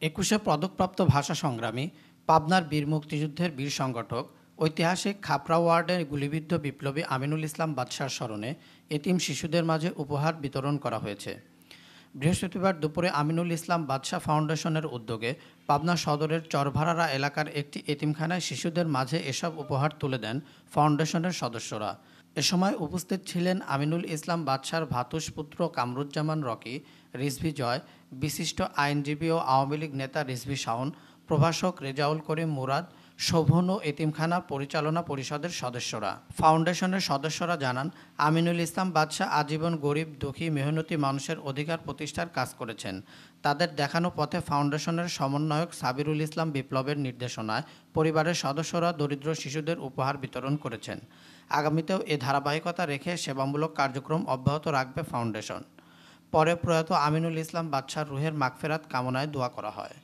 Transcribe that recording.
একুশে পদকপ্রাপ্ত ভাষা সংগ্রামী, পাবনার বীর মুক্তিযুদ্ধের বীর সংগঠক, ঐতিহাসিক খাপড়া ওয়ার্ডের গুলিবিদ্ধ বিপ্লবী আমিনুল ইসলাম বাদশার স্মরণে এতিম শিশুদের মাঝে উপহার বিতরণ করা হয়েছে। বৃহস্পতিবার দুপুরে আমিনুল ইসলাম বাদশা ফাউন্ডেশনের উদ্যোগে পাবনা সদরের চরভাড়ারা এলাকার একটি এতিমখানায় শিশুদের মাঝে এসব উপহার তুলে দেন ফাউন্ডেশনের সদস্যরা। এ সময় উপস্থিত ছিলেন আমিনুল ইসলাম বাদশার ভাতুষপুত্র কামরুজ্জামান রকি, রিজভী জয়, বিশিষ্ট আইনজীবী ও আওয়ামী লীগ নেতা রিজভী শাওন, প্রভাষক রেজাউল করিম মুরাদ, শোভন ও এতিমখানা পরিচালনা পরিষদের সদস্যরা। ফাউন্ডেশনের সদস্যরা জানান, আমিনুল ইসলাম বাদশা আজীবন গরিব, দুঃখী, মেহনতি মানুষের অধিকার প্রতিষ্ঠার কাজ করেছেন। তাদের দেখানো পথে ফাউন্ডেশনের সমন্বয়ক সাবিরুল ইসলাম বিপ্লবের নির্দেশনায় পরিবারের সদস্যরা দরিদ্র শিশুদের উপহার বিতরণ করেছেন। আগামীতেও এ ধারাবাহিকতা রেখে সেবামূলক কার্যক্রম অব্যাহত রাখবে ফাউন্ডেশন। পরে প্রয়াত আমিনুল ইসলাম বাদশার রুহের মাগফেরাত কামনায় দোয়া করা হয়।